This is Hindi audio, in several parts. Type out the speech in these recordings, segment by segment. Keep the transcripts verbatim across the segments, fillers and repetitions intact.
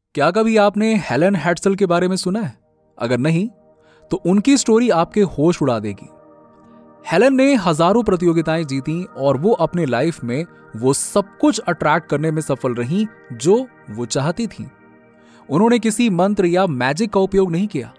क्या कभी आपने हेलन हेड्सल के बारे में सुना है? अगर नहीं तो उनकी स्टोरी आपके होश उड़ा देगी। हेलन ने हजारों प्रतियोगिताएं जीती और वो अपने लाइफ में वो सब कुछ अट्रैक्ट करने में सफल रही जो वो चाहती थी। उन्होंने किसी मंत्र या मैजिक का उपयोग नहीं किया।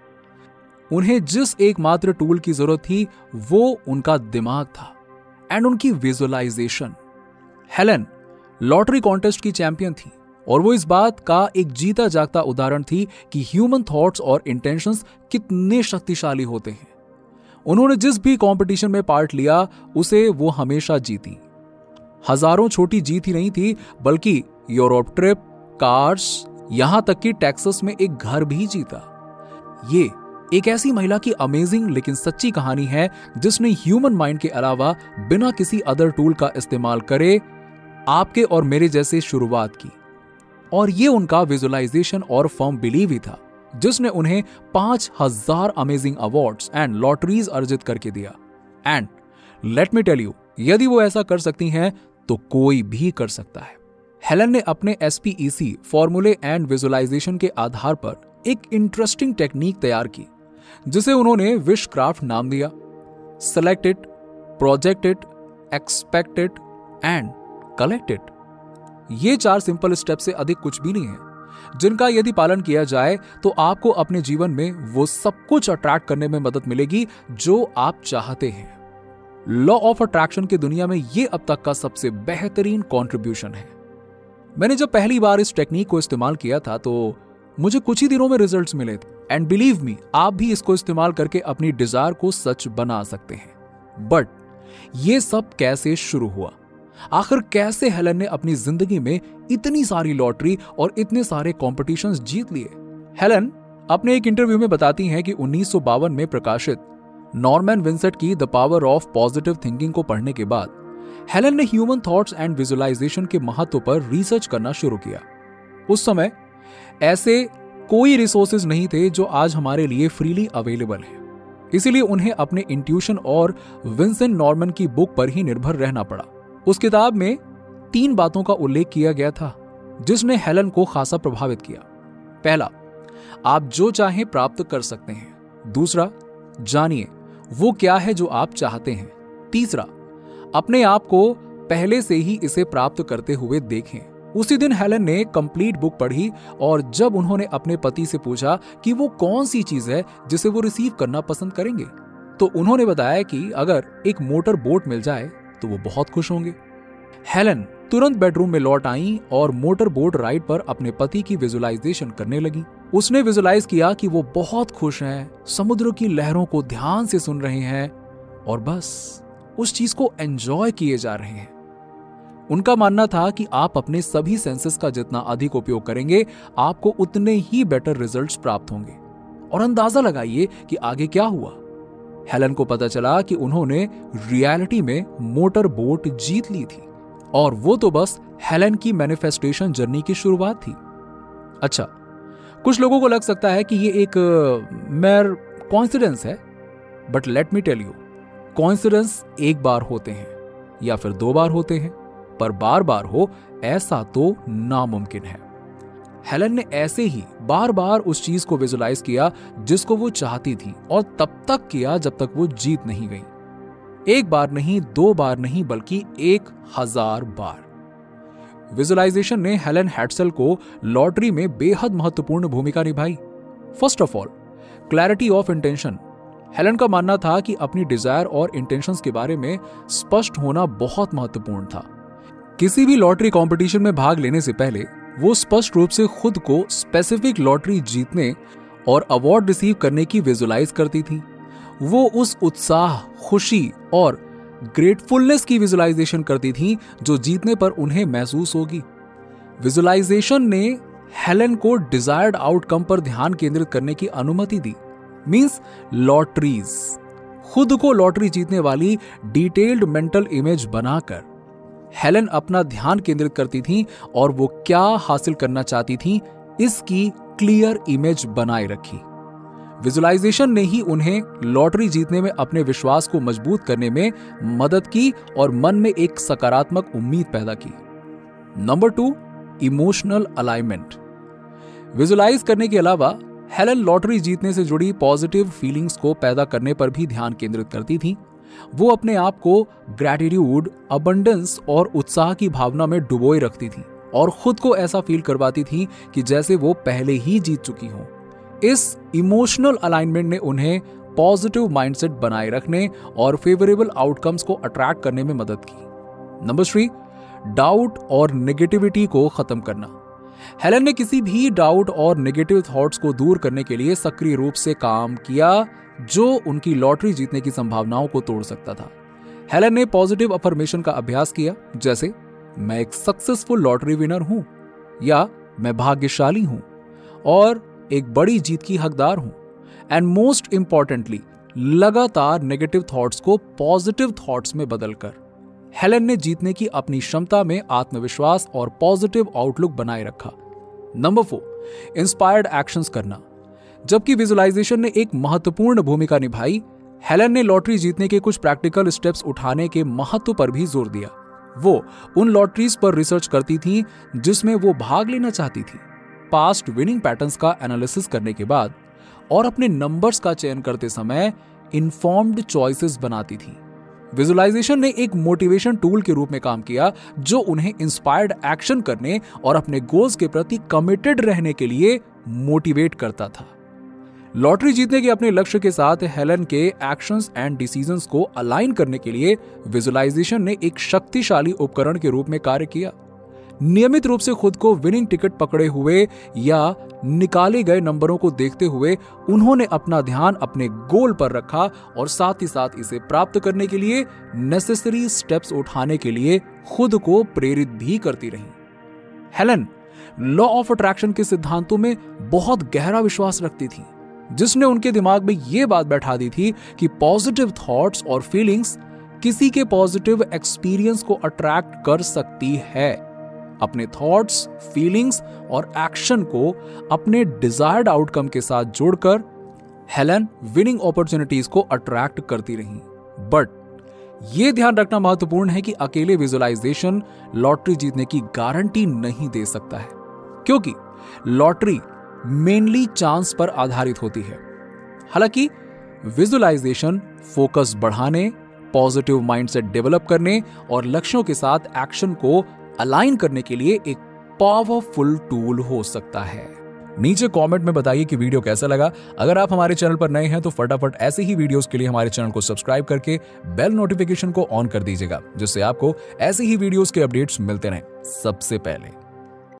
उन्हें जिस एकमात्र टूल की जरूरत थी वो उनका दिमाग था एंड उनकी विजुअलाइजेशन। हेलन लॉटरी कॉन्टेस्ट की चैंपियन थी और वो इस बात का एक जीता जागता उदाहरण थी कि ह्यूमन थॉट्स और इंटेंशंस कितने शक्तिशाली होते हैं। उन्होंने जिस भी कंपटीशन में पार्ट लिया उसे वो हमेशा जीती। हजारों छोटी जीत ही नहीं थी बल्कि यूरोप ट्रिप, कार्स, यहां तक कि टेक्सास में एक घर भी जीता। ये एक ऐसी महिला की अमेजिंग लेकिन सच्ची कहानी है जिसने ह्यूमन माइंड के अलावा बिना किसी अदर टूल का इस्तेमाल करे आपके और मेरे जैसे शुरुआत की। और ये उनका विजुअलाइजेशन और फर्म बिलीव ही था जिसने उन्हें पांच हजार अमेजिंग अवार्ड्स एंड लॉटरीज अर्जित करके दिया। And let me tell you, यदि वो ऐसा कर सकती हैं तो कोई भी कर सकता है। हेलन ने अपने एस पी ई सी फॉर्मूले एंड विजुअलाइजेशन के आधार पर एक इंटरेस्टिंग टेक्निक तैयार की जिसे उन्होंने विशक्राफ्ट नाम दिया। Select it, project it, expect it and collect it. ये चार सिंपल स्टेप से अधिक कुछ भी नहीं है जिनका यदि पालन किया जाए तो आपको अपने जीवन में वो सब कुछ अट्रैक्ट करने में मदद मिलेगी जो आप चाहते हैं। लॉ ऑफ अट्रैक्शन की दुनिया में ये अब तक का सबसे बेहतरीन कंट्रीब्यूशन है। मैंने जब पहली बार इस टेक्निक को इस्तेमाल किया था तो मुझे कुछ ही दिनों में रिजल्ट्स मिले थे एंड बिलीव मी, आप भी इसको इस्तेमाल करके अपनी डिजायर को सच बना सकते हैं। बट ये सब कैसे शुरू हुआ? आखिर कैसे हेलन ने अपनी जिंदगी में इतनी सारी लॉटरी और इतने सारे कॉम्पिटिशंस जीत लिए? हेलन अपने एक इंटरव्यू में बताती हैं कि उन्नीस सौ बावन में प्रकाशित नॉर्मन विंसेंट की the power of positive thinking को पढ़ने के बाद हेलन ने ह्यूमन थॉट्स एंड विजुअलाइजेशन के महत्व पर रिसर्च करना शुरू किया। उस समय ऐसे कोई रिसोर्सेज नहीं थे जो आज हमारे लिए फ्रीली अवेलेबल है, इसीलिए उन्हें अपने इंट्यूशन और विंसेंट नॉर्मन की बुक पर ही निर्भर रहना पड़ा। उस किताब में तीन बातों का उल्लेख किया गया था जिसने हेलन को खासा प्रभावित किया। पहला, आप जो चाहें प्राप्त कर सकते हैं। दूसरा, जानिए वो क्या है जो आप चाहते हैं। तीसरा, अपने आप को पहले से ही इसे प्राप्त करते हुए देखें। उसी दिन हेलन ने कंप्लीट बुक पढ़ी और जब उन्होंने अपने पति से पूछा कि वो कौन सी चीज है जिसे वो रिसीव करना पसंद करेंगे तो उन्होंने बताया कि अगर एक मोटर बोट मिल जाए तो वो बहुत खुश होंगे। हेलन तुरंत बेडरूम में लौट आई और मोटर बोट राइड पर अपने पति की विजुअलाइजेशन करने लगी। उसने विजुअलाइज किया कि वो बहुत खुश हैं, समुद्र की लहरों को ध्यान से सुन रहे हैं और बस उस चीज को एंजॉय किए जा रहे हैं। उनका मानना था कि आप अपने सभी सेंसेस का जितना अधिक उपयोग करेंगे आपको उतने ही बेटर रिजल्ट्स प्राप्त होंगे। और अंदाजा लगाइए कि आगे क्या हुआ। हेलन को पता चला कि उन्होंने रियलिटी में मोटर बोट जीत ली थी और वो तो बस हेलन की मैनिफेस्टेशन जर्नी की शुरुआत थी। अच्छा, कुछ लोगों को लग सकता है कि ये एक मेयर कोइंसिडेंस है, but let me tell you, coincidence एक बार होते हैं या फिर दो बार होते हैं, पर बार बार हो ऐसा तो नामुमकिन है। हेलन ने ऐसे ही बार बार उस चीज को विजुलाइज किया जिसको वो चाहती थी और तब तक किया जब तक वो जीत नहीं गई। एक बार नहीं, दो बार नहीं, बल्कि एक हजार बार। विजुअलाइजेशन ने हेलन हेड्सल को लॉटरी में बेहद महत्वपूर्ण भूमिका निभाई। First of all, clarity of intention. Helen का मानना था कि अपनी डिजायर और इंटेंशंस के बारे में स्पष्ट होना बहुत महत्वपूर्ण था। किसी भी लॉटरी कंपटीशन में भाग लेने से पहले वो स्पष्ट रूप से खुद को स्पेसिफिक लॉटरी जीतने और अवार्ड रिसीव करने की विजुअलाइज करती थी। वो उस उत्साह, खुशी और ग्रेटफुलनेस की विजुअलाइजेशन करती थी जो जीतने पर उन्हें महसूस होगी। विजुअलाइजेशन ने हेलन को डिजायर्ड आउटकम पर ध्यान केंद्रित करने की अनुमति दी। मींस लॉटरीज, खुद को लॉटरी जीतने वाली डिटेल्ड मेंटल इमेज बनाकर हेलन अपना ध्यान केंद्रित करती थी और वो क्या हासिल करना चाहती थी इसकी क्लियर इमेज बनाए रखी। विजुअलाइजेशन ने ही उन्हें लॉटरी जीतने में अपने विश्वास को मजबूत करने में मदद की और मन में एक सकारात्मक उम्मीद पैदा की। Number two, emotional alignment. Visualise करने के अलावा हेलन लॉटरी जीतने से जुड़ी पॉजिटिव फीलिंग्स को पैदा करने पर भी ध्यान केंद्रित करती थी। वो अपने आप को ग्रैटिट्यूड, अबंडेंस और उत्साह की भावना में डुबोए रखती थी और खुद को ऐसा फील करवाती थी कि जैसे वो पहले ही जीत चुकी हो। इस इमोशनल अलाइनमेंट ने उन्हें पॉजिटिव माइंडसेट बनाए रखने और फेवरेबल आउटकम्स को अट्रैक्ट करने में मदद की। नंबर थ्री, डाउट और नेगेटिविटी को खत्म करना। हेलन ने किसी भी डाउट और नेगेटिव थॉट्स को दूर करने के लिए सक्रिय रूप से काम किया, जो उनकी लॉटरी जीतने की संभावनाओं को तोड़ सकता था। हेलन ने पॉजिटिव अफर्मेशन का अभ्यास किया, जैसे मैं एक सक्सेसफुल लॉटरी विनर हूं, या मैं भाग्यशाली हूं और एक बड़ी जीत की हकदार हूं। एंड मोस्ट इंपॉर्टेंटली, लगातार नेगेटिव थॉट्स को पॉजिटिव थॉट्स में बदलकर हेलन ने जीतने की अपनी क्षमता में आत्मविश्वास और पॉजिटिव आउटलुक बनाए रखा। नंबर फोर, इंस्पायर्ड एक्शंस करना। जबकि विजुअलाइजेशन ने एक महत्वपूर्ण भूमिका निभाई, हेलन ने लॉटरी जीतने के कुछ प्रैक्टिकल स्टेप्स उठाने के महत्व पर भी जोर दिया। वो उन लॉटरीज पर रिसर्च करती थी जिसमें वो भाग लेना चाहती थी, पास्ट विनिंग पैटर्न्स का एनालिसिस करने के बाद और अपने नंबर्स का चयन करते समय इन्फॉर्म्ड चॉइसेस बनाती थी। विजुअलाइजेशन ने एक मोटिवेशन टूल के रूप में काम किया, जो उन्हें इंस्पायर्ड एक्शन करने और अपने गोल्स के प्रति कमिटेड रहने के लिए मोटिवेट करता था। लॉटरी जीतने के अपने लक्ष्य के साथ हेलन के एक्शंस एंड डिसीजंस को अलाइन करने के लिए विजुअलाइजेशन ने एक शक्तिशाली उपकरण के रूप में कार्य किया। नियमित रूप से खुद को विनिंग टिकट पकड़े हुए या निकाले गए नंबरों को देखते हुए उन्होंने अपना ध्यान अपने गोल पर रखा और साथ ही साथ इसे प्राप्त करने के लिए नेसेसरी स्टेप्स उठाने के लिए खुद को प्रेरित भी करती रही। हेलन लॉ ऑफ अट्रैक्शन के सिद्धांतों में बहुत गहरा विश्वास रखती थी, जिसने उनके दिमाग में यह बात बैठा दी थी कि पॉजिटिव थॉट्स और फीलिंग्स किसी के पॉजिटिव एक्सपीरियंस को अट्रैक्ट कर सकती है। अपने थॉट्स, फीलिंग्स और एक्शन को अपने डिजायर्ड आउटकम के साथ जोड़कर हेलन विनिंग अपॉर्चुनिटीज को अट्रैक्ट करती रही। बट यह ध्यान रखना महत्वपूर्ण है कि अकेले विजुअलाइजेशन लॉटरी जीतने की गारंटी नहीं दे सकता है, क्योंकि लॉटरी मेनली चांस पर आधारित होती है। हालांकि विजुअलाइजेशन फोकस बढ़ाने, पॉजिटिव माइंडसेट डेवलप करने और लक्ष्यों के साथ एक्शन को अलाइन करने के लिए एक पावरफुल टूल हो सकता है। नीचे कमेंट में बताइए कि वीडियो कैसा लगा। अगर आप हमारे चैनल पर नए हैं तो फटाफट ऐसे ही वीडियोस के लिए हमारे चैनल को सब्सक्राइब करके बेल नोटिफिकेशन को ऑन कर दीजिएगा, जिससे आपको ऐसे ही वीडियोस के अपडेट्स मिलते रहें सबसे पहले।